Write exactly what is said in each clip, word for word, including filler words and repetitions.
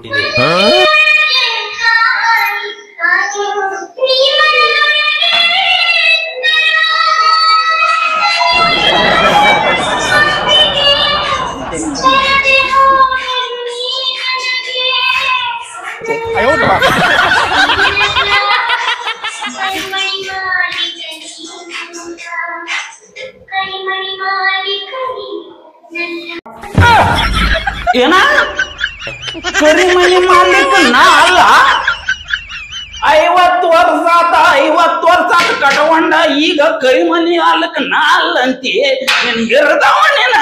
ಏನ ಕರಿಮನಿ ಮಾಡ್ಲಿಕ್ಕೆ ನಾ ಅಲ್ಲ ಐವತ್ತು ವರ್ಷ ಆತ ಐವತ್ತು ವರ್ಷ ಆತ ಕಟ್ಕೊಂಡ ಈಗ ಕರಿಮನಿ ಅಲ್ಲಕ್ಕ ನಾ ಅಲ್ಲ ಅಂತಿ ನಿನ್ ಗಿರ್ದವ ನೀನ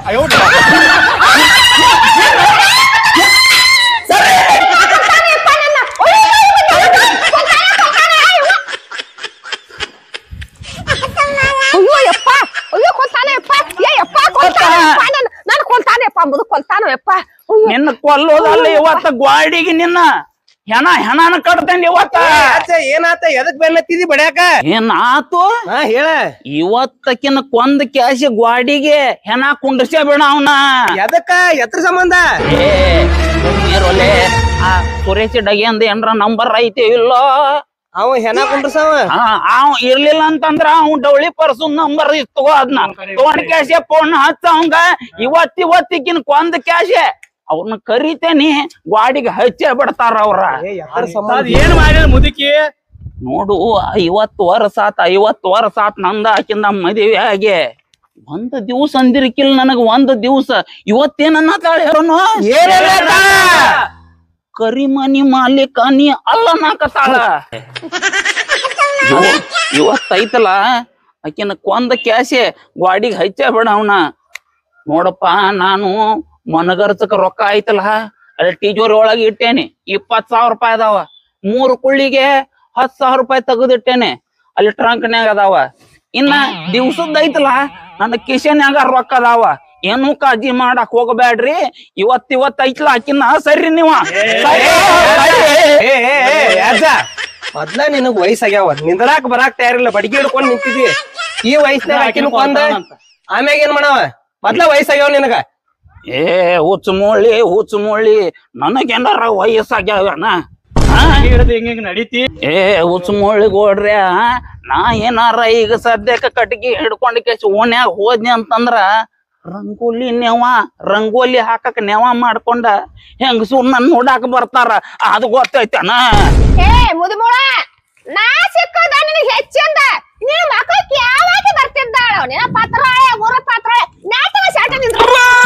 ನಿನ್ನ ಕೊಲ್ಲೋದಲ್ಲ ಇವತ್ತ ಗ್ವಾಡಿಗೆ ನಿನ್ನ ಹೆಣ ಹೆಣನ ಕಟ್ತೇನೆ ಇವತ್ತ ಏನಾತ ಎದಕ್ ಬೆನ್ನತ್ತಿದಿ ಬಡ್ಯಾಕ ಏನಾತು ಹೇಳ ಇವತ್ತಕಿನ ಕೊಂದ ಕ್ಯಾಸಿ ಗ್ವಾಡಿಗೆ ಹೆಣ ಕುಂಡ್ರಸ್ಯ ಬೇಡ ಅವನ ಎದಕ್ಕ ಎತ್ರ ಸಂಬಂಧ ಏರೋಲೆ ಆ ಸುರೇಶ್ ಡಗಿಂದ ಏನ್ರ ನಂಬರ್ ಐತಿ ಇಲ್ಲೋ ಅವ ಹೆಣ ಕುಂಡ್ರಸವ ಅವ್ ಇರ್ಲಿಲ್ಲ ಅಂತಂದ್ರ ಅವ್ ಡೌಳಿ ಪರ್ಸನ್ ನಂಬರ್ ಇತ್ತು ಅದ್ನ ತೊಗೊಂಡ್ ಕ್ಯಾಶೆ ಫೋನ್ ಹಚ್ಚ ಅವಂಗ ಇವತ್ ಇವತ್ತಿಗಿನ ಕೊಂದ ಕ್ಯಾಶೆ ಅವ್ರನ್ನ ಕರಿತೇನಿ ಗ್ವಾಡಿಗೆ ಹಚ್ಚೆ ಬಿಡ್ತಾರ ಅವ್ರ ಏನ್ ಮಾಡ್ಯ ಮುದುಕಿ ನೋಡು ಐವತ್ತು ವರ್ಷ ಆತ ಐವತ್ತು ವರ್ಷ ಆತ್ ನಂದ ಆಕಿಂದ ಮದುವೆ ಆಗಿ ಒಂದ್ ದಿವ್ಸ ಅಂದಿರ್ಕಿಲ್ ನನಗ ಒಂದ್ ದಿವ್ಸ ಇವತ್ತೇನನ್ನತಾಳ ಹೇಳೋನು ಕರಿಮನಿ ಮಾಲೀಕ ನೀ ಅಲ್ಲ ನಾಕತಾಳ ಇವತ್ತೈತಲ್ಲ ಆಕಿನ ಕೊಂದ ಕ್ಯಾಸೆ ಗ್ವಾಡಿಗೆ ಹಚ್ಚ ಬಿಡ ಅವನ ನೋಡಪ್ಪ ನಾನು ಮನಗರ್ಚಕ ರೊಕ್ಕ ಆಯ್ತಲ್ಲ ಅಲ್ಲಿ ಟೀಜೋರಿ ಒಳಗೆ ಇಟ್ಟೇನಿ ಇಪ್ಪತ್ ಸಾವಿರ ರೂಪಾಯಿ ಅದಾವ ಮೂರು ಕುಳ್ಳಿಗೆ ಹತ್ ಸಾವಿರ ರೂಪಾಯಿ ತೆಗೆದಿಟ್ಟೇನೆ ಅಲ್ಲಿ ಟ್ರಂಕ್ನ್ಯಾಗ ಅದಾವ ಇನ್ನ ದಿವ್ಸದ ಐತಲ್ಲ ನನ್ನ ಕಿಶನ್ಯಾಗ ರೊಕ್ಕ ಅದಾವ ಏನು ಕಾಳಜಿ ಮಾಡಕ್ ಹೋಗಬ್ಯಾಡ್ರಿ ಇವತ್ ಇವತ್ ಐತ್ಲ ಆಕಿನ ಸರಿ ನೀವ ಮೊದ್ಲ ನಿನಗ್ ವಯಸ್ಸಾಗ್ಯಾವ ನಿಂದ್ರಾಕ್ ಬರಾಕ್ ತಯಾರಿಲ್ಲ ಬಡಿಗೆ ಹಿಡ್ಕೊಂಡ್ ನಿಂತಿದಿ ಈ ವಯಸ್ಸಿನಾಗ ಆಕಿನ ಕೊಂದ ಆಮ್ಯಾಗ ಏನ್ ಮಾಡವ ಮೊದ್ಲ ವಯಸ್ಸಾಗ್ಯಾವ ನಿನಗ ಏ ಹುಚ್ಚು ಮೂಳಿ ಹುಚ್ಚು ಮೂಳಿ ನನಗೇನಾರ ವಯಸ್ಸಾಗ್ಯಾವನ ನಡೀತಿ ಏ ಹುಚ್ಚು ಮೂಳಿ ಗೋಡ್ರಿ ನಾ ಏನಾರ ಈಗ ಸದ್ಯಕ್ಕ ಕಟ್ಗಿ ಹಿಡ್ಕೊಂಡ್ ಕೇಸಿ ಓಣ್ಯಾಗ ಹೋದ್ನಿ ಅಂತಂದ್ರ ರಂಗೋಲಿ ನೆವ ರಂಗೋಲಿ ಹಾಕಕ್ ನೆವ ಮಾಡ್ಕೊಂಡ ಹೆಂಗಸು ನನ್ ನೋಡಾಕ ಬರ್ತಾರ ಅದು ಗೊತ್ತೈತನ ಏ ಮುದುಮೋಳ ನಾ ಸಿಕ್ಕದ ನಿನಗೆ ಹೆಚ್ಚಂದ ನಿನ್ನ ಮಕ್ಕಳಿಗೆ ಯಾವಾಗ ಬರ್ತಿದ್ದಾಳ ನಿನ್ನ ಪತ್ರಾಳೆ ಊರ ಪತ್ರಾಳೆ ನಾಟಕ ಶಾಟ ನಿಂದ್ರ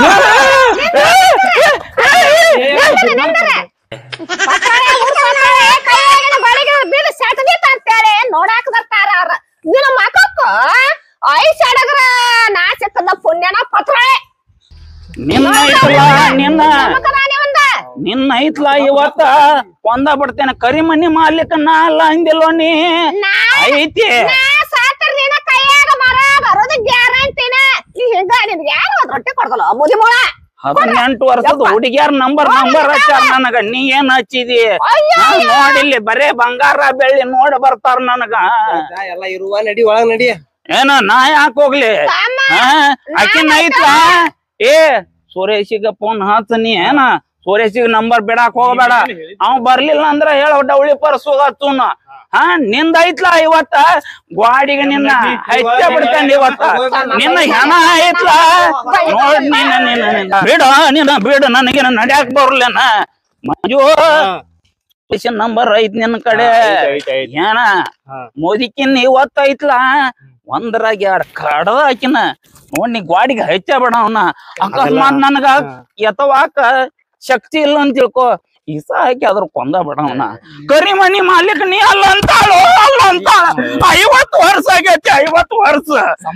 ಪತ್ರಾಳೆ ಊರ ಪತ್ರಾಳೆ ಕೈಯಾಗಿನ ಬಳಿಗೆ ಬೀಳು ಶಾಟದಿ ತಂತಾಳೆ ನೋಡಾಕ ಬರ್ತಾರ ಅವ್ರ ನಿನ್ನ ಮಕ್ಕಕ್ಕ ಐ ಸಡಗ್ರ ನಾ ಸಿಕ್ಕದ ಪುಣ್ಯನ ಪತ್ರಾಳೆ ನಿನ್ನ ಐತ್ಲ ನಿನ್ನ ನಿನ್ನ ಐತ್ಲ ಇವತ್ತ ಕೊಂದ ಬಿಡ್ತೇನೆ ಕರಿಮನಿ ಮಾಲಿಕ ನಾ ಅಲ್ಲ ಅಂದಿಲ್ವ ನೀ ಐತಿ ಸಾತ್ರ ನಿನ್ನ ಕೈಯಾಗ ಮರ ಬರೋದು ಗ್ಯಾರಂಟಿನ ನೀ ಹಿಂಗ ನಿನ್ಗೆ ಯಾರು ರೊಟ್ಟಿ ಕೊಡ್ದಲ್ಲ ಮುದಿಮೋಳ ಹದಿನೆಂಟು ವರ್ಷದ ಹುಡುಗಿಯಾರ ನಂಬರ್ ನಂಬರ್ ಹಚ್ಚಾರ ನನಗ ನೀ ಏನ್ ಹಚ್ಚಿದಿ ನೋಡಿಲ್ಲಿ ಬರೇ ಬಂಗಾರ ಬೆಳ್ಳಿ ನೋಡ ಬರ್ತಾರ ನನಗ ಎಲ್ಲ ಇರುವ ನಡಿ ಒಳಗ್ ನಡಿ ಏನ ನಾ ಯಾಕೆ ಹೋಗ್ಲಿ ಆಕಿನ ಐತ್ಲ ಏ ಸುರೇಶಿಗ ಫೋನ್ ಹಚ್ಚನಿ ಏನ ಸುರೇಶಿಗ ನಂಬರ್ ಬಿಡಾಕ್ ಹೋಗ್ಬೇಡ ಅವ್ ಬರ್ಲಿಲ್ಲ ಅಂದ್ರ ಹೇಳ ಡೌಳಿ ಪರ್ಸು ಹಚ್ಚುನ ಹಾ ನಿಂದ ಐತ್ಲ ಇವತ್ತ ಗ್ವಾಡಿಗೆ ನಿನ್ನ ಹಚ್ಚ ಬಿಡ್ತೇನೆ ಇವತ್ತ ನಿನ್ನ ಹೆಣ ಐತ್ಲ ನೋಡ್ ನಿನ್ನ ನಿನ್ನ ಬಿಡ ನಿನ್ನ ಬಿಡ ನನಗೇನ ನಡ್ಯಾಕ್ ಬರ್ಲೇನ ಮಂಜು ನಂಬರ್ ಐತ್ ನಿನ್ನ ಕಡೆ ಏನ ಮೋದಿಕಿನ್ ಇವತ್ತ ಐತ್ಲ ಒಂದ್ರಾಗ ಎರಡ್ ಕಡದ ಹಾಕಿನ ನೋಡ್ ನೀ ಗ್ವಾಡಿಗೆ ಹಚ್ಚ ಬೇಡ ಅವನ ಅಕಸ್ಮಾತ್ ನನಗ ಎತ್ತವಾಕ ಶಕ್ತಿ ಇಲ್ಲ ಅಂತ ತಿಳ್ಕೊ ಈಸ ಹಾಕಿ ಅದ್ರ ಕೊಂದ ಬೇಡ ಅವನ ಕರಿಮನಿ ಮಾಲೀಕ ನೀ ಅಲ್ಲ ಅಂತಾಳು ಅಲ್ಲ ಅಂತಾಳ ಐವತ್ತು ವರ್ಷ ಆಗೈತಿ ಐವತ್ತು ವರ್ಷ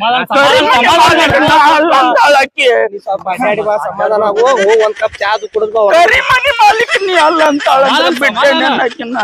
ಅಲ್ಲ ಅಂತಾಳ ಅಕ್ಕಿ ಒಂದ್ ಕಪ್ ಚಾ ಕುಡಿದ್ ಕರಿಮನಿ ಮಾಲೀಕ ನೀ ಅಲ್ಲ ಅಂತಾಳ ಬಿಟ್ಟೆ ಹಾಕಿನ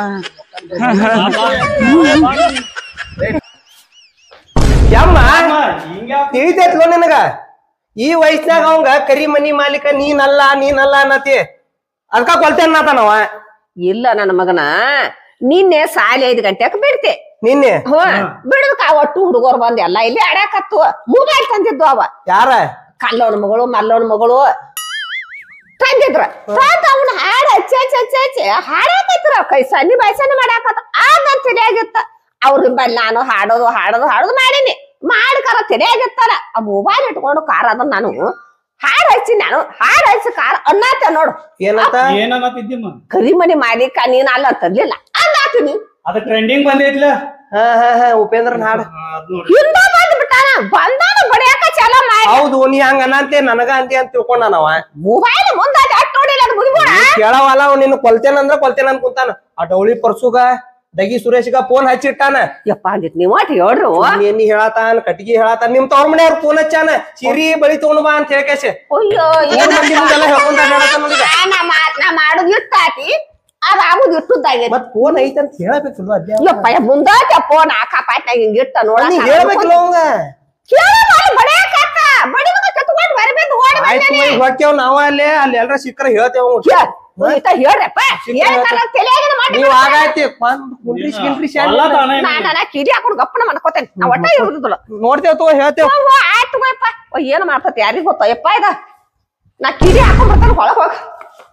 ಯಮ್ಮ ತಿಳಿತೈತ್ಲೋ ನಿನಗ ಈ ವಯಸ್ಸಿನಾಗ ಅವಂಗ ಕರಿಮನಿ ಮಾಲೀಕ ನೀನಲ್ಲ ನೀನಲ್ಲ ಅನ್ನತಿ ಅದ್ಕ ಕೊಲ್ತೇನ್ ನಾತನವ ಇಲ್ಲ ನನ್ನ ಮಗನ ನಿನ್ನೆ ಸಾಲಿ ಐದ್ ಗಂಟೆಕ್ ಬಿಡ್ತೆ ನಿನ್ನೆ ಹ್ಮ್ ಬಿಡದಕ್ಕ ಒಟ್ಟು ಹುಡುಗರು ಬಂದ್ ಎಲ್ಲ ಇಲ್ಲಿ ಅಡ್ಯಾಕತ್ತು ಮೊಬೈಲ್ ತಂದಿದ್ದು ಅವ ಯಾರ ಕಲ್ಲೋಣ ಮಗಳು ಮಲ್ಲೋಣ ಮಗಳು ತಂದಿದ್ರ ತಂದ ಅವ್ನ ಹಾಡ ಹಚ್ಚಿ ಹಚ್ಚಿ ಹಚ್ಚಿ ಹಚ್ಚಿ ಹಾಡಾಕೈತ್ರ ಕೈ ಸನ್ನಿ ಬಾಯ್ಸನ್ನಿ ಮಾಡಾಕತ್ತ ಆಗ ತಿಳಿಯಾಗಿತ್ತ ಅವ್ರ ಬಲ್ಲಿ ನಾನು ಹಾಡೋದು ಹಾಡೋದು ಹಾಡೋದು ಮಾಡೀನಿ ಮಾಡ್ಕಾರ ತಿಳಿಯಾಗಿತ್ತಾರ ಆ ಮೊಬೈಲ್ ಇಟ್ಕೊಂಡು ಕಾರ್ ಅದ ನಾನು ಹಾಡ್ ಹಚ್ಚಿ ನಾನು ಹಾಡ್ ಹಚ್ಚಿ ಕಾರ್ ಅನ್ನತ್ತ ನೋಡು ಏನಂತ ಏನನ್ನತ್ತಿದ್ದೀಮ್ಮ ಕರಿಮನಿ ಮಾಲೀಕ ನೀನ್ ಅಲ್ಲ ಅಂತರ್ಲಿಲ್ಲ ಅನ್ನಾತೀನಿ ಅದ ಟ್ರೆಂಡಿಂಗ್ ಬಂದೈತ್ಲ ಹಾ ಹಾ ಹಾ ಉಪೇಂದ್ರನ್ ಹಾಡ ಹಿಂದ ಬಂದ್ ಬಿಟ್ಟಾನ ಬಂದಾನ ಬಡಿಯಾಕ ಚಾಲ ಮಾಡಿ ಹೌದು ನೀ ಹಂಗ ಅನ್ನಂತೆ ನನಗ ಅಂತೆ ಅಂತ ತಿಳ್ಕೊಂಡ ನಾವ ಮೊಬೈಲ್ ಮುಂದ ಅಟ್ ನೋಡಿಲ್ಲ ಅದು ಮುಗಿಬೋಣ ಕೇಳವಲ್ಲ ಅವ್ ನಿನ್ನ ಕೊಲ್ತೇನಂದ್ರ ಕೊಲ್ತೇನ ಅಂತ ಕುಂತಾನ ಆ ಡೌಳಿ ಪರ್ಸುಗ ದಗಿ ಸುರೇಶ್ಗ ಫೋನ್ ಹಚ್ಚಿಟ್ಟಾನ ಯಪ್ಪ ಅಂದಿತ್ ನೀವ್ ಒಟ್ಟು ಹೇಳ್ರು ನೀ ಹೇಳತಾನ ಕಟ್ಟಿಗೆ ಹೇಳತಾನ ನಿಮ್ ತವ್ರ ಮನೆಯವ್ರ ಫೋನ್ ಹಚ್ಚಾನ ಸಿರಿ ಬಳಿ ತಗೊಂಡ್ ಬಾ ಅಂತ ಹೇಳ್ಕೇಶ ಅಯ್ಯೋ ಮೂರ್ ಮಂದಿ ಮುಂದೆಲ್ಲ ಹೇಳ್ಕೊಂತ ಅಡ್ಡಾಡತಾನ ನೋಡಿದ ನಾ ಮಾತ್ ನಾ ಮಾಡುದು ಇಟ್ಟಾತಿ ಅದ್ ಆಗುದು ಇಟ್ಟದ್ದಾಗೈತಿ ಮತ್ ಫೋನ್ ಐತಿ ಅಂತ ಹೇಳಬೇಕಿಲ್ವ ಅದ್ಯಾವ ಯಪ್ಪ ಮುಂದಾತ ಫೋನ್ ಹಾಕಾಪಾಟ್ನಾಗ ಹಿಂಗ ಇಟ್ಟ ನೋಡ ನೀ ಹೇಳ್ಬೇಕಿಲ್ಲ ಅವಂಗ ಬಡಿಯಾಕತ್ತ ಬಡಿಮಗ ಕತ್ಕೊಂಡ್ ಬರ್ಬೇಕು ಓಡಿ ಆಯ್ತು ಮೈ ಹೊಕ್ಕೆವ್ ನಾವ ಅಲ್ಲೇ ಅಲ್ಲಿ ಎಲ್ರ ಸಿಕ್ಕರ ಹೇಳ್ತೇವ ಹೇಳ್ರಪ್ಪ ಹೇಳ್ತಾರ ತಲೆಯಾಗಿನ ಮಾಡಿ ನೀವ್ ಆಗಾಯ್ತಿ ಕುಂಡ್ರಿಸ್ ಗಿಂಡ್ರಿಸ್ ನಾನ ಕಿಡಿ ಹಾಕೊಂಡು ಗಪ್ಪನ ಮಾಡ್ಕೋತೇನೆ ನಾ ಒಟ್ಟ ಇರುದಿಲ್ಲ ನೋಡ್ತೇವ್ ತಗೋ ಹೇಳ್ತೇವ್ ಆಯ್ತು ಯಪ್ಪ ಏನ್ ಮಾಡ್ತತಿ ಯಾರಿಗ ಗೊತ್ತ ಯಪ್ಪ ಇದ ನಾ ಕಿಡಿ ಹಾಕೊಂಡ್ ಬರ್ತಾನ ಒಳಗ್ ಹೋಗ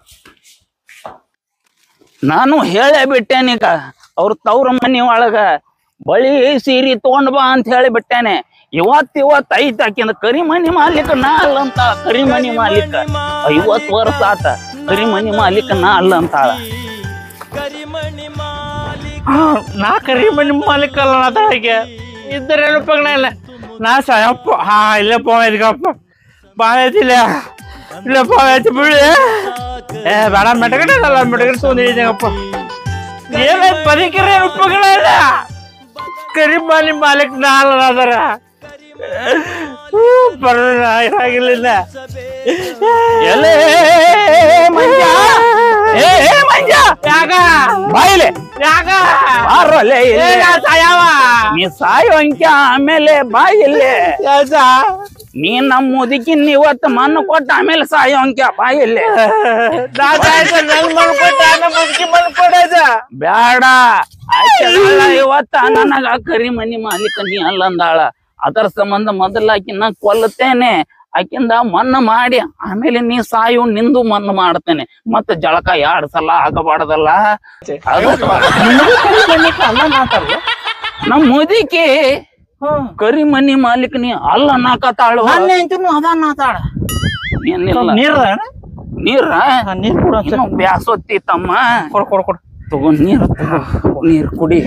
ನಾನು ಹೇಳೇ ಬಿಟ್ಟೇನೀಗ ಅವ್ರ ತವ್ರ ಮನಿ ಒಳಗ ಬಳಿ ಸೀರಿ ತಗೊಂಡ್ ಬಾ ಅಂತ ಹೇಳಿ ಬಿಟ್ಟೇನೆ ಇವತ್ ಇವತ್ ಐತ್ ಆಕಿಂದ ಕರಿಮನಿ ಮಾಲೀಕ ನಾ ಅಲ್ಲ ಅಂತ ಕರಿಮನಿ ಮಾಲೀಕ ಐವತ್ ವರ್ಷ ಆತ ಕರಿಮನಿ ಮಾಲೀಕ ನಾ ಅಲ್ಲ ಅಂತಾಳ ನಾ ಕರಿಮನಿ ಮಾಲೀಕ ಅಲ್ಲ ನಾತಾಳಿಗೆ ಇದ್ದರೆ ಉಪಯೋಗ ಇಲ್ಲ ನಾ ಸಾಯಪ್ಪ ಹಾ ಇಲ್ಲೇ ಪೋ ಇದಕ್ಕಪ್ಪ ಬಾಯತಿಲ್ಲ ಇಲ್ಲ ಪಾವತಿ ಬಿಡಿ ಏ ಬೇಡ ಮೆಟಗಡೆ ಅಲ್ಲ ಮೆಟಗಡೆ ತೊಗೊಂಡಿದ್ದೀನಪ್ಪ ಏನ ಪರಿಕರ ಉಪಯೋಗ ಇಲ್ಲ ಕರಿಮನಿ ಮಾಲೀಕ ನಾ ಅಲ್ಲ ಅದರ ಬರೋಣ ಇರಾಗಿರ್ಲಿಲ್ಲ ಎಲೆ ಮಂಜ ಏ ಮಂಜ ಯಾಕ ಬಾಯಿಲೆ ಯಾಕ ಬಾರಲೆ ಸಾಯವ ನೀ ಸಾಯೋ ಅಂಕ ಆಮೇಲೆ ಬಾಯಿಲೆ ಯಾಕ ನೀ ನಮ್ಮ ಮುದುಕಿನ್ ಇವತ್ತು ಮಣ್ಣು ಕೊಟ್ಟ ಆಮೇಲೆ ಸಾಯೋ ಅಂಕ ಬಾಯಿಲೆ ನಾ ಸಾಯ್ತ ನನ್ ಮಲ್ಕೊಟ್ಟ ಮುದುಕಿ ಮಲ್ಕೊಡದ ಬ್ಯಾಡ ಆಯ್ತಲ್ಲ ಇವತ್ತ ನನಗ ಕರಿಮನಿ ಮಾಲೀಕ ನೀ ಅಲ್ಲ ಅಂದಾಳ ಅದರ ಸಂಬಂಧ ಮೊದಲ ಆಕಿನ ಕೊಲ್ಲುತ್ತೇನೆ ಆಕಿಂದ ಮಣ್ಣು ಮಾಡಿ ಆಮೇಲೆ ನೀ ಸಾಯು ನಿಂದು ಮಣ್ಣು ಮಾಡ್ತೇನೆ ಮತ್ತ ಜಳಕ ಎರಡ್ ಸಲ ಆಗಬಾರ್ದಲ್ಲ ಅಲ್ಲ ಮಾತಾಡ್ಲ ನಮ್ ಮುದಿಕಿ ಕರಿಮನಿ ಮಾಲೀಕ ನೀ ಅಲ್ಲ ನಾಕತಾಳು ಅದ ನಾತಾಳ ಏನಿಲ್ಲ ನೀರ ನೀರ ನೀರ್ ಕೂಡ ಬ್ಯಾಸೊತ್ತಿ ತಮ್ಮ ಕೊಡ್ ಕೊಡ್ ಕೊಡ್ ತಗೋ ನೀರ್ ತಗೋ ನೀರ್ ಕುಡಿ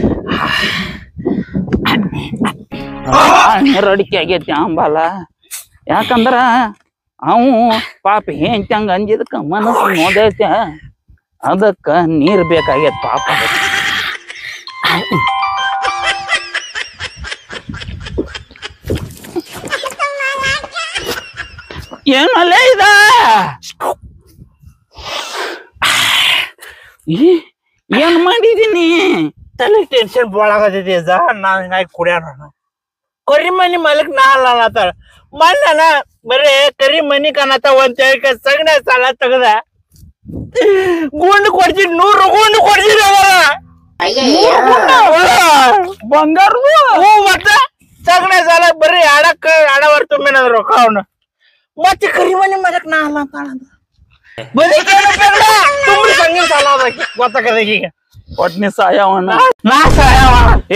ನೀರ್ ಅಡಿಕೆ ಆಗೈತಿ ಅಂಬಾಲ ಯಾಕಂದ್ರ ಅವು ಪಾಪ ಹೆಂಚಂಗ ಅಂಜಿದಕ್ಕ ಮನಸ್ಸು ನೋದೈತೆ ಅದಕ್ಕ ನೀರ್ ಬೇಕಾಗೈತಿ ಪಾಪ ಏನಲ್ಲೇ ಇದ ಏನ್ ಮಾಡಿದೀನಿ ತಲೆ ಟೆನ್ಷನ್ ಬಾಳ ಆಗತೈತಿ ಅದ ನಾ ಹಿಂಗಾಗಿ ಕುಡಿಯಾರ ಕರಿಮನಿ ಮಾಲೀಕ್ ನಾ ಅಲ್ಲ ಅನ್ನತಾಳ ಮನ್ನ ಬರೇ ಕರಿಮನಿ ಕನ್ನತ ಒಂದ್ ಹೇಳ್ಕ ಸಗಣೆ ಸಾಲ ತಗದ ಗುಂಡು ಕೊಡ್ತೀನಿ ನೂರು ಗುಂಡು ಕೊಡ್ತೀನಿ ಬಂಗಾರದು ಹ್ಞೂ ಮತ್ತ ಸಗಣೆ ಸಾಲ ಬರೀ ಆಡಕ್ಕ ಆಡವರ್ ತುಂಬಿನ ರೊಕ್ಕ ಅವನು ಮತ್ತೆ ಕರಿಮನಿ ಮಾಲೀಕ್ ನಾ ಅಲ್ಲ ಅಂತಾಳ ಬದುಕೇನು ಬೇಡ ತುಂಬಿ ಸಂಗಿನ ಸಾಲ ಅದಕ್ಕೆ ಗೊತ್ತಾಗದ ಈಗ ಒಟ್ನಿ ಸಾಯವನ ನಾ ಸಾಯವ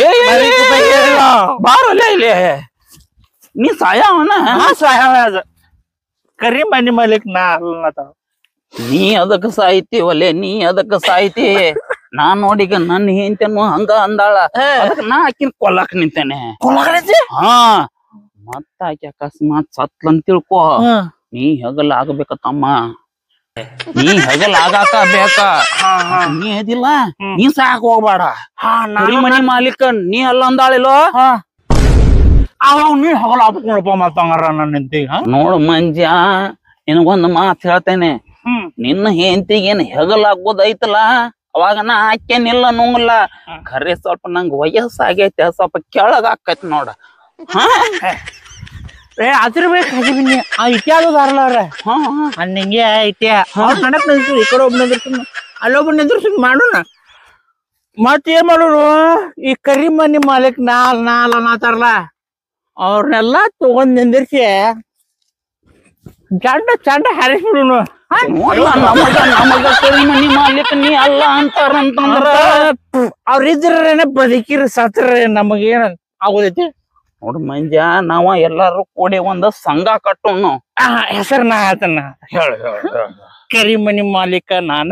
ಬಾರಲ್ಲ ಇಲ್ಲಿ ನೀ ಸಾಯವನ ನಾ ಸಾಯವ ಅದು ಕರಿಮನಿ ಮಾಲೀಕ್ ನಾ ಅಲ್ಲ ನೀ ಅದಕ್ಕ ಸಾಯ್ತಿ ಒಲೆ ನೀ ಅದಕ್ಕ ಸಾಯ್ತಿ ನಾ ನೋಡಿಗ ನನ್ನ ಹೆಂಡತಿನು ಹಂಗ ಅಂದಾಳ ಅದಕ್ಕ ನಾ ಆಕಿನ ಕೊಲ್ಲಾಕ್ ನಿಂತೇನೆ ಹಾ ಮತ್ತ ಆಕಿ ಅಕಸ್ಮಾತ್ ಸತ್ಲಂತ ತಿಳ್ಕೊ ನೀ ಹೆಗಲ್ ಆಗ್ಬೇಕತ್ತಮ್ಮ ನೀ ಹೆಗಲ್ ಆಗಾಕ ಬೇಕ ನೀ ಅದಿಲ್ಲ ನೀ ಸಾಕ್ ಹೋಗ್ಬೇಡ ಕರಿಮನಿ ಮಾಲೀಕ ನೀ ಅಲ್ಲ ಅಂದಾಳಿಲೋ ಅವಾಗ ನೀ ಹಗಲ ಹಾಕೊಂಡಪ್ಪ ಮತ್ತಂಗಾರ ನನ್ನ ನಿಂತಿಗ ನೋಡು ಮಂಜ ನಿನಗೊಂದು ಮಾತ್ ಹೇಳ್ತೇನೆ ನಿನ್ನ ಹೆಂಡತಿಗೇನ್ ಹೆಗಲ್ ಆಗೋದೈತಲ್ಲ ಅವಾಗ ನಾ ಹಾಕೇನಿಲ್ಲ ನುಂಗಲ್ಲ ಖರೆ ಸ್ವಲ್ಪ ನಂಗ ವಯಸ್ಸಾಗೈತೆ ಸ್ವಲ್ಪ ಕೆಳಗ ಆಕೈತಿ ನೋಡ ಏ ಅದ್ರ ಬೇಕು ಹಜಿಬಿನಿ ಆ ಇತ್ಯಾದ ದಾರಲ್ಲ ಅವ್ರ ಹಾ ನಿಂಗೆ ಐತ್ಯ ನಡಕ್ ನಿಂತು ಈ ಕಡೆ ಒಬ್ಬ ನಿಂದಿರ್ತೀನಿ ಅಲ್ಲೊಬ್ಬ ನಿಂದಿರ್ತೀನಿ ಮಾಡೋಣ ಮತ್ ಏನ್ ಮಾಡೋರು ಈ ಕರಿಮನಿ ಮಾಲೀಕ್ ನಾಲ್ ನಾಲ್ ಅನ್ನತಾರಲ್ಲ ಅವ್ರನ್ನೆಲ್ಲಾ ತಗೊಂಡ್ ನಿಂದಿರ್ಸಿ ಚಂಡ ಚಂಡ ಹಾರಿಸ್ಬಿಡುನು ನೋಡ್ಲ ನಮಗ ನಮಗ ಕರಿಮನಿ ಮಾಲೀಕ ನೀ ಅಲ್ಲ ಅಂತಾರಂತಂದ್ರ ಅವ್ರಿದ್ರೇನೆ ಬದುಕಿರಿ ಸತ್ರ ನಮಗೇನ ಆಗೋದೈತಿ ನೋಡ್ ಮಂಜ ನಾವ ಎಲ್ಲಾರು ಕೂಡಿ ಒಂದ ಸಂಘ ಕಟ್ಟೋನು ಹೆಸರು ನಾ ಆತನ ಹೇಳ ಕರಿಮನಿ ಮಾಲೀಕ ನಾನ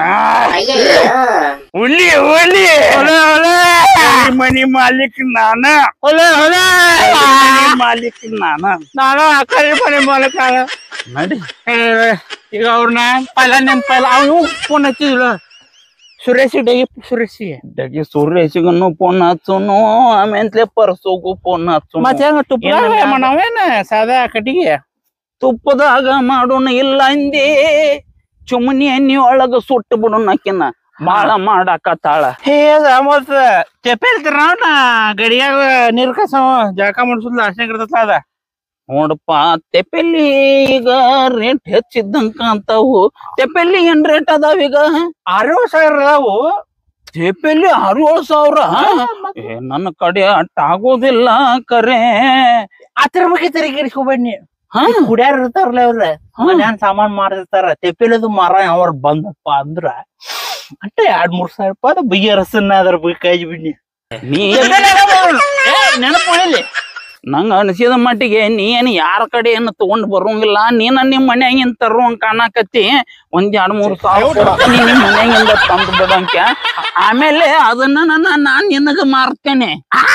ಹುಲಿ ಹುಲಿ ಮನಿ ಮಾಲೀಕ ನಾನ ಹೊಲೆ ಹೊಲೆ ಮಾಲೀಕ ನಾನ ನಾನು ಕರಿಮನಿ ಮಾಲೀಕ ನಡಿ ಈಗ ಅವ್ರನ್ನ ಪೈಲ ನೆನ್ ಪೈಲ ಅವನು ಫೋನ್ ಹಚ್ಚಿದ್ಲ ಸುರೇಶಿ ಡಗಿ ಸುರೇಶಿ ಡಗಿ ಸುರೇಶಿಗನು ಫೋನ್ ಹಚ್ಚುನು ಆಮೇಲೆ ಪರ್ಸೋಗು ಫೋನ್ ಹಚ್ಚು ಮತ್ತೆ ಹೆಂಗ ತುಪ್ಪ ಮಾಡವೇನ ಸಾದಾ ಕಟ್ಟಿಗೆ ತುಪ್ಪದಾಗ ಮಾಡೋಣ ಇಲ್ಲ ಅಂದಿ ಚುಮನಿ ಎಣ್ಣಿ ಒಳಗ ಸುಟ್ಟು ಬಿಡು ನಕ್ಕಿನ ಬಾಳ ಮಾಡಾಕತ್ತಾಳ ಹೇಗ ಮತ್ತ ಚೆಪ್ಪೆಲ್ತಿರ ನಾವ್ನ ಗಡಿಯಾಗ ನೀರ್ ಕಸ ಜಳಕ ಮಾಡ್ಸುದ್ಲ ಅಷ್ಟೇ ಇರ್ತದ ಅದ ನೋಡಪ್ಪ ತೆಪ್ಪೆಲ್ಲಿ ಈಗ ರೇಟ್ ಹೆಚ್ಚಿದ್ದಂಗ ಕಾಂತಾವು ತೆಪ್ಪೆಲ್ಲಿ ಏನ್ ರೇಟ್ ಅದಾವ ಈಗ ಆರು ಸಾವಿರ ಅದಾವು ತೆಪ್ಪೆಲ್ಲಿ ಆರು ಏಳು ಸಾವಿರ ಏ ನನ್ನ ಕಡೆ ಅಟ್ಟ ಆಗೋದಿಲ್ಲ ಕರೆ ಅದ್ರ ಬಗ್ಗೆ ತೆರಿಗಿರಿಸ್ಕೊಬೇಡಿ ಹಾ ಕುಡ್ಯಾರ ಇರ್ತಾರಲ್ಲ ಅವ್ರ ಮನ್ಯಾನ್ ಸಾಮಾನ್ ಮಾರಿರ್ತಾರ ತೆಪ್ಪಿಲದು ಮಾರ ಅವ್ರ ಬಂದಪ್ಪ ಅಂದ್ರ ಅಟ್ಟೆ ಎರಡ್ ಮೂರ್ ಸಾವಿರ ರೂಪಾಯಿ ಬೈಯ ರಸನ್ನ ಅದ್ರ ಬಗ್ಗೆ ಕೈ ಬಿಡ್ನಿ ನೀ ನೆನಪು ಉಳಿಲಿ ನಂಗ ಅನಿಸಿದ ಮಟ್ಟಿಗೆ ನೀ ಏನ್ ಯಾರ ಕಡೆ ಏನ್ ತಗೊಂಡ್ ಬರೋಂಗಿಲ್ಲ ನೀನ ನಿಮ್ ಮನ್ಯಾಗಿನ್ ತರುವಂಗ್ ಕಾಣಕತ್ತಿ ಒಂದ್ ಎರಡ್ ಮೂರ್ ಸಾವಿರ ಕೊಡ್ತೀನಿ ನಿಮ್ ಮನ್ಯಾಗಿಂದ ತಂದು ಬಿಡಂಕ ಆಮೇಲೆ ಅದನ್ನ ನನ್ನ ನಾನ್ ನಿನಗ ಮಾರ್ತೇನೆ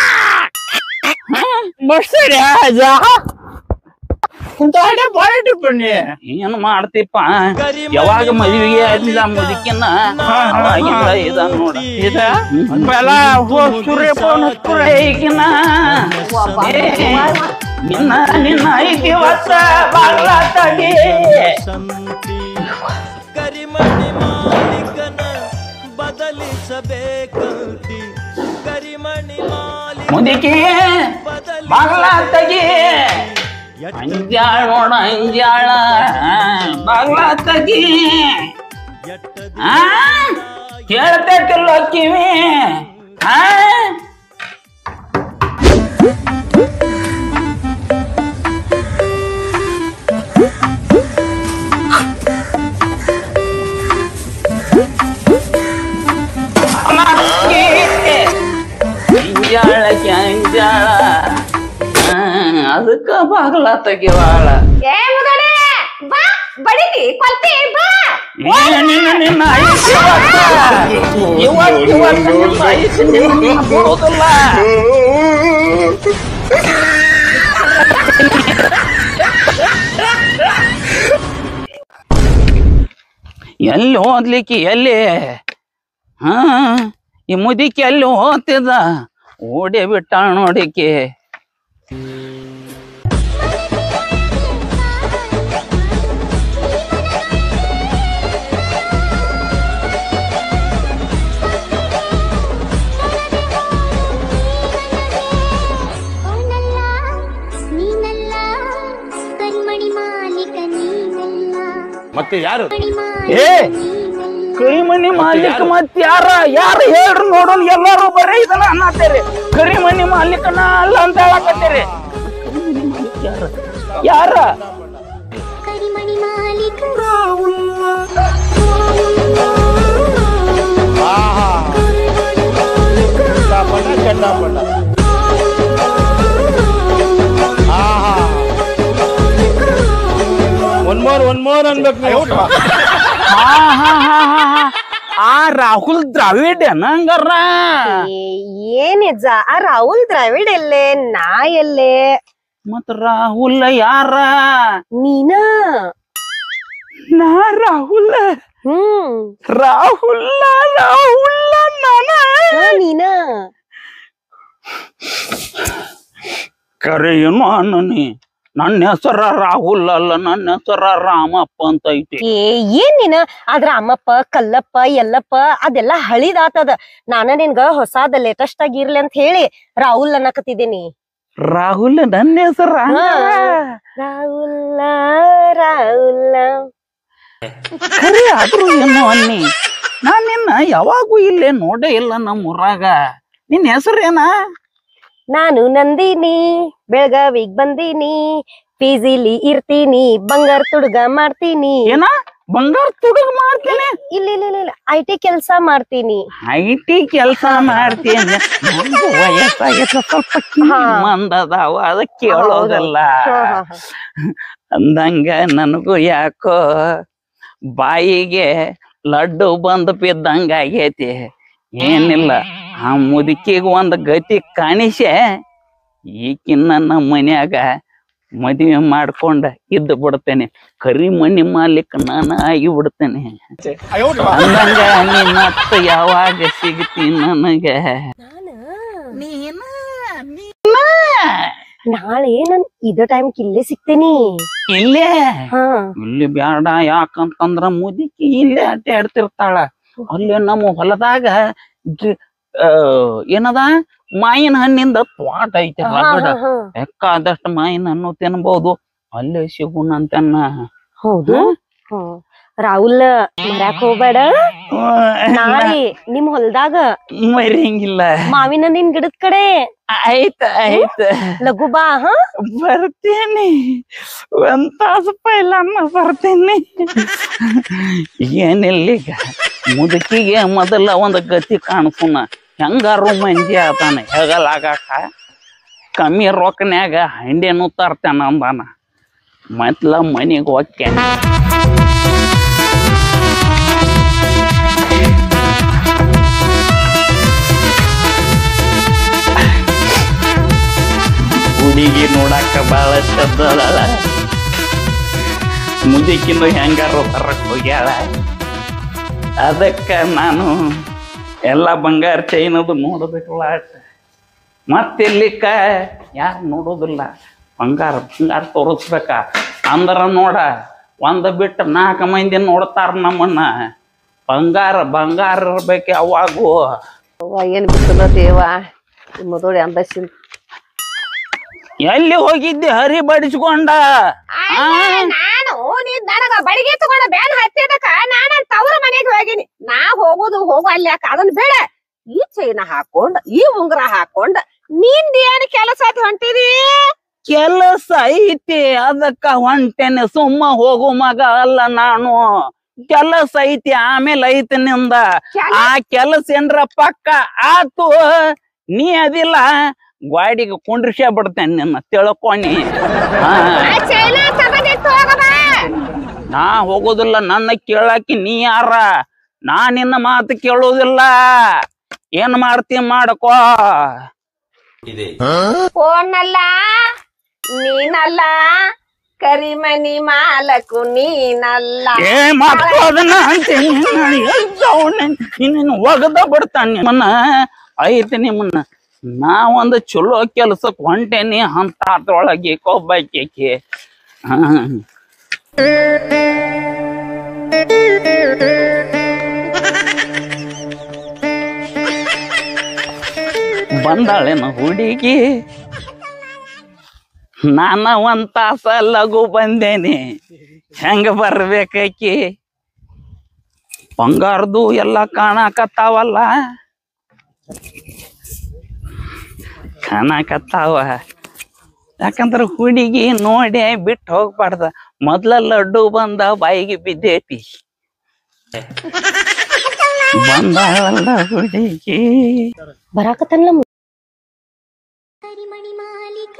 ಮಸ್ತ್ ಬನ್ನಿ ಏನ್ ಮಾಡ್ತಿಪ್ಪ ಯಾವಾಗ ಮದ್ವಿಗೆ ಆಗಿಲ್ಲ ಮುದುಕಿನ ಅವಾಗಿಂದ ಇದ ನೋಡ ಇದ ಸೂರ್ಯ ಈಗಿನ ನಿನ್ನ ನಿನ್ನ ಐತಿ ವರ್ಷ ಬಾಗ್ಲ ತಡಿ ಕರಿಮಣಿ ಮಾಲೀಕನ ಬದಲಿಸಬೇಕಂತಿ ಕರಿಮಣಿ ಮಾಲೀಕ ಮುದುಕಿ ಬಾಗ್ಲ ತಗಿ ಅಂಜಾಳ ನೋಡ ಅಂಜಾಳ ಬಾಗ್ಲ ತಗಿ ಆ ಕೇಳ್ತೈತಿಲ್ಲ ಕಿವಿ ಆ ಅಂಜಾಳಕ್ಕೆ ಅಂಜಾಳ ಅದಕ್ಕ ಬಾಗ್ಲ ತೆಗಿವಾಳ ಏ ಮುದಡೆ ಬಾ ಬಡಿತಿ ಕೊಲ್ತಿ ಬಾ ನಿನ್ನ ನಿನ್ನ ಐತಿ ಇವತ್ತು ಇವತ್ತು ನಿನ್ನ ಐತಿ ನಿನ್ನ ಬಿಡೋದಿಲ್ಲ ಎಲ್ಲಿ ಓದ್ಲಿಕ್ಕೆ ಎಲ್ಲಿ ಹಾ ಈ ಮುದಿಕೆ ಎಲ್ಲಿ ಓದ್ತಿದ್ದ ಓಡಿ ಬಿಟ್ಟಾಳ ನೋಡಿಕೆ ಮತ್ತೆ ಯಾರು ಏ ಕರಿಮನಿ ಮಾಲೀಕ ಮತ್ ಯಾರ ಯಾರ ಹೇಳ್ರಿ ನೋಡೋಣ ಎಲ್ಲಾರು ಬರೀ ಇದನ್ನ ಅನ್ನತ್ತೀರಿ ಕರಿಮನಿ ಮಾಲೀಕನ ಅಲ್ಲ ಅಂತ ಹೇಳಕತ್ತೀರಿ ಯಾರ ಕರಿಮಣಿ ಮಾಲೀಕ ಚಂಡಾಪಟ ಒನ್ ಮೋರ್ ಒನ್ ಮೋರ್ ಅನ್ಬೇಕು ನೀವು ಹಾ ಹಾ ಹಾ ಹಾ ಆ ರಾಹುಲ್ ದ್ರಾವಿಡ್ ಹಂಗಾರ ಏನಿಜ ಆ ರಾಹುಲ್ ದ್ರಾವಿಡ್ ಎಲ್ಲೇ ನಾ ಎಲ್ಲೇ ಮತ್ ರಾಹುಲ್ ಯಾರ ನೀನ ನಾ ರಾಹುಲ್ ಹ್ಮ್ ರಾಹುಲ್ ರಾಹುಲ್ ನಾನ ಹಾ, ನೀನ ಕರೆ ಏನು ಅನ್ನನಿ ನನ್ನ ಹೆಸರ ರಾಹುಲ್ ಅಲ್ಲ ನನ್ನ ಹೆಸರ ರಾಮಪ್ಪ ಅಂತ ಐತಿ ಏ ಏನ್ ನೀನ ಅದ್ರ ಅಮ್ಮಪ್ಪ ಕಲ್ಲಪ್ಪ ಎಲ್ಲಪ್ಪ ಅದೆಲ್ಲಾ ಹಳಿದಾತದ ನಾನ ನಿನ್ಗ ಹೊಸಾದ ಲೇಟೆಸ್ಟ್ ಆಗಿರ್ಲಿ ಅಂತ ಹೇಳಿ ರಾಹುಲ್ ಅನ್ನಕತ್ತಿದ್ದೀನಿ ರಾಹುಲ್ ನನ್ನ ಹೆಸರ ರಾಹುಲ್ಲ ರಾಹುಲ್ಲ ಖರೆ ಆದ್ರೂ ಏನು ಅನ್ನಿ ನಾನ್ ನಿನ್ನ ಯಾವಾಗೂ ಇಲ್ಲೇ ನೋಡೇ ಇಲ್ಲ ನಮ್ಮ ಊರಾಗ ನಿನ್ ಹೆಸರೇನ ನಾನು ನಂದಿನಿ ಬೆಳಗಾವಿಗ್ ಬಂದೀನಿ ಪಿಜಿಲಿ ಇರ್ತೀನಿ ಬಂಗಾರ ತುಡುಗ ಮಾಡ್ತೀನಿ ಏನ ಬಂಗಾರ ತುಡುಗ್ ಮಾಡ್ತೀನಿ ಇಲ್ಲ ಇಲ್ಲ ಇಲ್ಲ ಐ ಟಿ ಕೆಲ್ಸ ಮಾಡ್ತೀನಿ ಐ ಟಿ ಕೆಲಸ ಮಾಡ್ತೀನಿ ನಮ್ದು ವಯಸ್ಸಾಗೈತೆ ಸ್ವಲ್ಪ ಮಂದದಾವ ಅದಕ್ಕೆ ಕೇಳೋದಲ್ಲ ಅಂದಂಗ ನನಗೂ ಯಾಕೋ ಬಾಯಿಗೆ ಲಡ್ಡು ಬಂದು ಬಿದ್ದಂಗ ಆಗೈತಿ ಏನಿಲ್ಲ ಆ ಮುದುಕಿಗೆ ಒಂದ್ ಗತಿ ಕಾಣಿಸೆ ಈಕಿನ್ನ ನಮ್ಮ ಮನ್ಯಾಗ ಮದುವೆ ಮಾಡ್ಕೊಂಡ ಇದ್ದು ಬಿಡ್ತೇನೆ ಕರಿ ಮಣ್ಣಿ ಮಾಲಿಕ್ ನಾನು ಆಗಿ ಬಿಡ್ತೇನೆ ಅಂದಂಗ ನೀನ್ ಮತ್ತ ಯಾವಾಗ ಸಿಗ್ತಿ ನನಗೆ ನಾಳೆ ನನ್ ಇದ ಟೈಮ್ ಇಲ್ಲೇ ಸಿಗ್ತೇನಿ ಇಲ್ಲೇ ಹಾ ಇಲ್ಲಿ ಬ್ಯಾಡ ಯಾಕಂತಂದ್ರ ಮುದುಕಿ ಇಲ್ಲೇ ಅಡ್ಡಾಡ್ತಿರ್ತಾಳ ಅಲ್ಲೇ ನಮ್ಮ ಹೊಲದಾಗ ಆ ಏನದ ಮಾಯಿನ ಹಣ್ಣಿಂದ ತ್ವಾಟ ಐತಿ ರಗಡ ಬೇಕಾದಷ್ಟು ಮಾಯಿನ ಹಣ್ಣು ತಿನ್ಬಹುದು ಅಲ್ಲೇ ಸಿಗುಣ ಅಂತನ್ನ ಹೌದು ಹ್ಮ್ ರಾಹುಲ್ ಮರ್ಯಾಕ್ ಹೋಗ್ಬೇಡ ನಾಳೆ ನಿಮ್ ಹೊಲ್ದಾಗ ಮರಿಂಗಿಲ್ಲ ಮಾವಿನ ನಿನ್ ಗಿಡದ ಕಡೆ ಆಯ್ತ ಆಯ್ತ ಲಘು ಬಾ ಹಾ ಬರ್ತೇನೆ ಒಂದ್ ತಾಸು ಪೈಲನ್ನ ಬರ್ತೇನೆ ಏನಿಲ್ಲೀಗ ಮುದುಕಿಗೆ ಮೊದಲ ಒಂದ್ ಗತಿ ಕಾಣಿಸುನ ಹೆಂಗಾರು ಮಂದಿ ಆತಾನ ಹೆಗಲಾಗಾಕ ಕಮ್ಮಿ ರೊಕ್ಕನ್ಯಾಗ ಹಂಡೇನು ತರ್ತಾನ ಅಂದಾನ ಮೊದ್ಲ ಮನಿಗ್ ಹೋಗ್ತೇನೆ ಹುಡುಗಿ ನೋಡಾಕ ಬಾಳ ಚಂದಳ ಮುದುಕಿನು ಹೆಂಗಾರು ತರಕ್ ಹೋಗ್ಯಾಳ ಅದಕ್ಕ ನಾನು ಎಲ್ಲ ಬಂಗಾರ ಚೈನದು ನೋಡಬೇಕಲ್ಲ ಮತ್ತೆಲ್ಲಿಕ್ಕ ಯಾರು ನೋಡೋದಿಲ್ಲ ಬಂಗಾರ ಬಂಗಾರ ತೋರಿಸ್ಬೇಕ ಅಂದ್ರ ನೋಡ ಒಂದ ಬಿಟ್ಟು ನಾಲ್ಕು ಮಂದಿ ನೋಡ್ತಾರ ನಮ್ಮನ್ನ ಬಂಗಾರ ಬಂಗಾರ ಇರ್ಬೇಕು ಯಾವಾಗೂ ಏನ್ ಬಿಟ್ಟದ ದೇವ ಮದೋಡಿ ಅಂದಸಿನ್ ಎಲ್ಲಿ ಹೋಗಿದ್ದೆ ಹರಿ ಬಡಿಸ್ಕೊಂಡ ನಾನು ನೀ ನನಗ ಬಡಿಗೆ ತಗೊಂಡ ಬ್ಯಾನ್ ಹತ್ತಿದಕ್ಕ ನಾನು ತವ್ರ ಮನೆಗೆ ಹೋಗಿನಿ ನಾ ಹೋಗುದು ಹೋಗು ಅಲ್ಲಿ ಯಾಕ ಅದನ್ನ ಬೇಡ ಈ ಚೈನ ಹಾಕೊಂಡ್ ಈ ಉಂಗುರ ಹಾಕೊಂಡ್ ನಿಂದ ಏನ್ ಕೆಲಸ ಐತಿ ಹೊಂಟಿದಿ ಕೆಲಸ ಐತಿ ಅದಕ್ಕ ಹೊಂಟೇನೆ ಸುಮ್ಮ ಹೋಗು ಮಗ ಅಲ್ಲ ನಾನು ಕೆಲಸ ಐತಿ ಆಮೇಲೆ ಐತಿ ನಿಂದ ಆ ಕೆಲಸ ಏನ್ರ ಪಕ್ಕ ಆತು ನೀ ಅದಿಲ್ಲ ಗಾಡಿಗೆ ಕುಂಡ್ರಿಸೇ ಬಿಡ್ತೇನೆ ನಿನ್ನ ತಿಳ್ಕೊನಿ ನಾ ಹೋಗೋದಿಲ್ಲ ನನ್ನ ಕೇಳಾಕಿ ನೀ ಯಾರ ನಾ ನಿನ್ನ ಮಾತು ಕೇಳೋದಿಲ್ಲ ಏನ್ ಮಾಡ್ತಿ ಮಾಡ್ಕೋ ಫೋನಲ್ಲ ನೀನಲ್ಲ ಕರಿಮನಿ ಮಾಲಕು ನೀನಲ್ಲ ಏ ಮಾಡ್ಕೋದನ್ನ ಅಂತೀನಿ ಒಗದ ಬಿಡ್ತಾನ ನಿಮ್ಮನ್ನ ಐತಿ ನಿಮ್ಮನ್ನ ನಾ ಒಂದು ಚಲೋ ಕೆಲ್ಸಕ್ ಹೊಂಟೇನಿ ಅಂತ ಅದ್ರೊಳಗೆ ಕೊಬ್ಬಾಕಿ ಹ ಬಂದಾಳೇನ ಹುಡುಗಿ ನಾನ ಒಂದ್ ತಾಸ ಲಘು ಬಂದೇನಿ ಹೆಂಗ ಬರ್ಬೇಕಾಕಿ ಬಂಗಾರದು ಎಲ್ಲ ಕಾಣಕತ್ತಾವಲ್ಲ ಕಾಣಕತ್ತಾವ ಯಾಕಂದ್ರ ಹುಡುಗಿ ನೋಡಿ ಬಿಟ್ಟು ಹೋಗ್ಬಾರ್ದ ಮೊದ್ಲ ಲಡ್ಡು ಬಂದ ಬಾಯಿಗೆ ಬಿದ್ದೈತಿ ಬಂದಾಳಲ್ಲ ಹುಡುಗಿ ಬರಾಕತ್ತಲ್ಲ ಕರಿಮಣಿ ಮಾಲೀಕ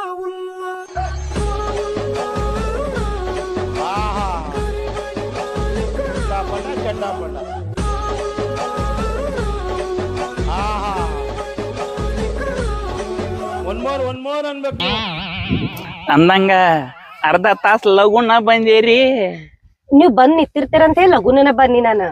ಅಂದಂಗ ಅರ್ಧ ತಾಸ್ ಲಗುನ ಬಂದೇರಿ ನೀವ್ ಬಂದ್ ನಿಂತಿರ್ತೀರಂತ ಹೇಳಿ ಲಗುನ ಬನ್ನಿ ನಾನು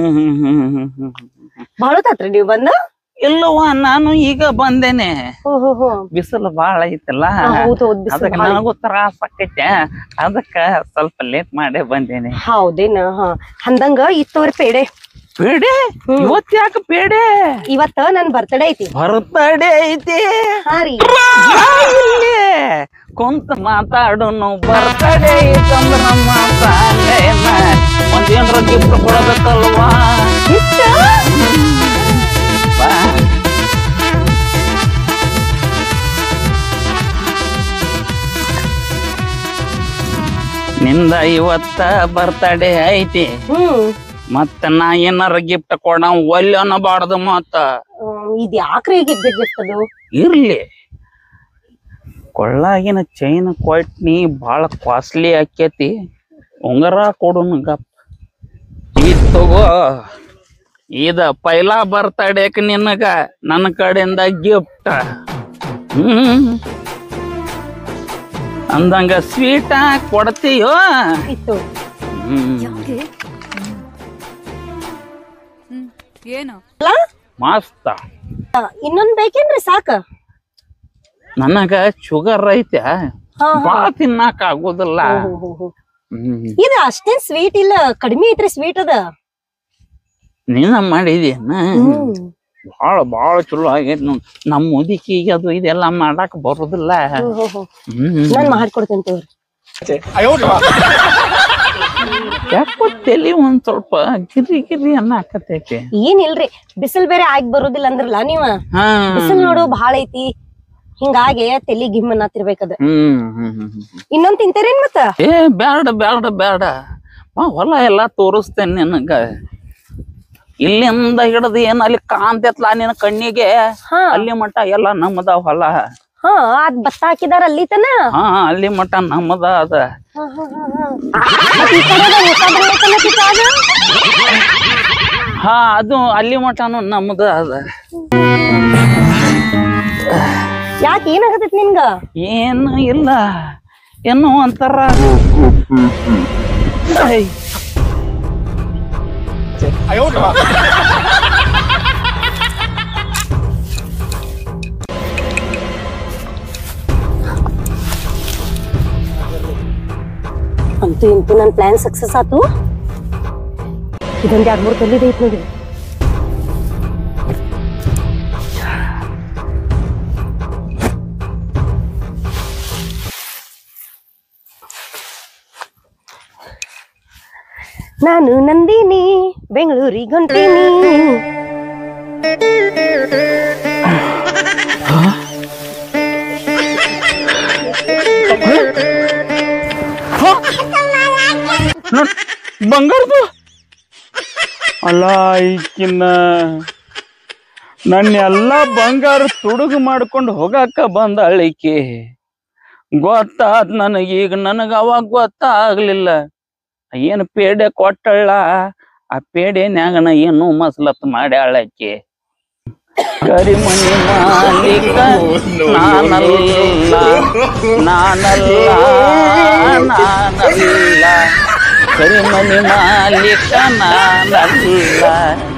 ಬಾಳ ತಾತ್ರಿ ನೀವ್ ಬಂದ ಇಲ್ಲವ್ವ ನಾನು ಈಗ ಬಂದೇನೆ ಹೋ ಹೋ ಹೋ ಬಿಸಿಲು ಬಾಳ ಐತಲ್ಲ ಹೌದು ಹೌದು ಬಿಸಿಲು ಅದಕ್ಕ ಭಾಳ ನನಗೂ ತ್ರಾಸ ಆಕೈತೆ ಅದಕ್ಕ ಸ್ವಲ್ಪ ಲೇಟ್ ಮಾಡೇ ಬಂದೇನೆ ಹೌದೇನ ಹಾ ಅಂದಂಗ ಇತ್ತವ್ರಿ ಪೇಡೆ ಪೇಡೆ ಇವತ್ ಯಾಕ ಪೇಡೆ ಇವತ್ತ ನನ್ ಬರ್ತಡೇ ಐತಿ ಬರ್ತಡೇ ಐತಿ ಹಾ ರೀ ಇಲ್ಲಿ ಕುಂತ ಮಾತಾಡೋನು ಬರ್ತಡೇ ಐತಂದ್ರ ಮಾತಾಡೇನ ಒಂದೇನ್ರ ಗಿಫ್ಟ್ ಕೊಡಬೇಕಲ್ವಾ ಬಾ ನಂದ ಇವತ್ತ ಬರ್ತಡೇ ಐತಿ ಹ್ಮ್ ಮತ್ತ ನಾ ಏನಾರ ಗಿಫ್ಟ್ ಕೊಡ ಒಲ್ಲೆ ಅನ್ನಬಾರ್ದು ಮತ್ತ ಹ್ಮ್, ಇದ್ ಯಾಕ್ರಿ ಈಗ ಗಿಫ್ಟ್ ಅದು ಇರ್ಲಿ ಕೊಳ್ಳಾಗಿನ ಚೈನ್ ಕೊಟ್ನಿ ಬಾಳ ಕಾಸ್ಟ್ಲಿ ಆಕೇತಿ ಉಂಗರ ಕೊಡುನು ಗಪ್ ಇದ್ ತಗೋ ಇದ ಪೈಲಾ ಬರ್ತಡೇಕ್ ನಿನಗ ನನ್ನ ಕಡೆಯಿಂದ ಗಿಫ್ಟ್ ಹ್ಮ್ ಅಂದಂಗ ಸ್ವೀಟ್ ಕೊಡ್ತೀಯೋ ಇತ್ತು ಹ್ಮ್ ಏನು ಮಸ್ತ ಇನ್ನೊಂದ್ ಬೇಕೇನ್ರಿ ಸಾಕ ನನಗ ಶುಗರ್ ಐತೆ ಹಾ, ಬಾಳ ತಿನ್ನಾಕ ಆಗೋದಿಲ್ಲ ಹೋ, ಹೋ, ಹೋ. ಹ್ಮ್ ಇದ ಅಷ್ಟೇನ್ ಸ್ವೀಟ್ ಇಲ್ಲ ಕಡಿಮೆ ಐತ್ರಿ ಸ್ವೀಟ್ ಅದ ನೀನ ಮಾಡಿದೇನ ಹ್ಮ್ ಬಾಳ ಬಾಳ ಚಲೋ ಆಗೈತಿ ನೋಡ್ ನಮ್ ಮುದಿಕಿಗೆ ಅದು ಇದೆಲ್ಲ ಮಾಡಾಕ ಬರುದಿಲ್ಲ ಹೋ, ಹೋ, ಹೋ. ಹ್ಮ್ ನಾನ್ ಮಾಡ್ಕೊಡ್ತೇನೆ ತಗೋರಿ ಯಾಕೋ ತಲಿ ಒಂದ್ ಸ್ವಲ್ಪ ಗಿರಿ ಗಿರಿ ಅನ್ನಕತೈತಿ ಏನಿಲ್ರಿ ಬಿಸಿಲ್ ಬೇರೆ ಆಗಿ ಬರೋದಿಲ್ಲ ಅಂದ್ರಲ್ಲ ನೀವ ಹಾ ಬಿಸಿಲ್ ನೋಡು ಬಾಳ ಐತಿ ಹಿಂಗಾಗಿ ತಲಿ ಗಿಮ್ ಅನ್ನತ್ತಿರ್ಬೇಕದ ಹ್ಮ್ ಹ್ಮ್ ಹ್ಮ್ ಹ್ಮ್. ಇನ್ನೊಂದ್ ತಿಂತೇರೇನ್ ಮತ್ತ ಏ ಬ್ಯಾಡ ಬ್ಯಾಡ ಬ್ಯಾಡ ಆ ಹೊಲ ಎಲ್ಲಾ ತೋರಿಸ್ತೇನೆ ನಿನಗ ಇಲ್ಲಿಂದ ಹಿಡ್ದು ಏನ್ ಅಲ್ಲಿ ಕಾಂತೈತ್ಲಾ ನಿನ್ನ ಕಣ್ಣಿಗೆ ಹಾ ಅಲ್ಲಿ ಮಟ ಎಲ್ಲ ನಮ್ಮದ ಹೊಲ ಹಾ ಅದ್ ಭತ್ತ ಹಾಕಿದಾರ ಅಲ್ಲಿ ತನ ಹಾ ಅಲ್ಲಿ ಮಟ ನಮ್ಮದ ಅದ ಹಾ, ಹಾ, ಹಾ, ಹಾ. ಮತ್ತ್ ಈ ಕಡೆದ ಹೊಸ ಬಂದೈತಲ್ಲ ಕಿತ್ತ ಅದು? ಹಾ ಅದು ಅಲ್ಲಿ ಮಟನು ನಮ್ಮದ ಅದ ಯಾಕ್ ಏನಾಗತೈತಿ ನಿನ್ಗ ಏನು ಇಲ್ಲ ಏನು ಒಂಥರ ಐ. ಅಂತೂ ಇಂತೂ ನನ್ ಪ್ಲಾನ್ ಸಕ್ಸಸ್ ಆತು ಇದೊಂದ್ ಎರಡ್ ಮೂರ್ ಕಲ್ಲಿದ ಐತ್ ನೋಡಿ ನಾನು ನಂದಿನಿ ಬೆಂಗಳೂರಿಗೆ ಹೊಂಟೀನಿ ನೋಡ್ ಬಂಗಾರದು ಅಲ್ಲ ಈಕಿನ್ನ ನನ್ನ ಎಲ್ಲ ಬಂಗಾರ ತುಡುಗು ಮಾಡ್ಕೊಂಡು ಹೋಗಾಕ ಬಂದ ಅಳಿಕೆ ಗೊತ್ತಾದ್ ನನಗೀಗ ನನಗ ಅವಾಗ ಗೊತ್ತಾಗ್ಲಿಲ್ಲ ಏನು ಪೇಡೆ ಕೊಟ್ಟಳ್ಳ ಆ ಪೇಡೆನ್ಯಾಗನ ಏನು ಮಸ್ಲತ್ ಮಾಡ್ಯಾಳಕ್ಕೆ ಕರಿಮಣಿ ಮಾಲೀಕ ನಾನಲ್ಲ ನಾನಲ್ಲ ನಾನಲ್ಲ ಕರಿಮಣಿ ಮಾಲೀಕ ನಾನಲ್ಲ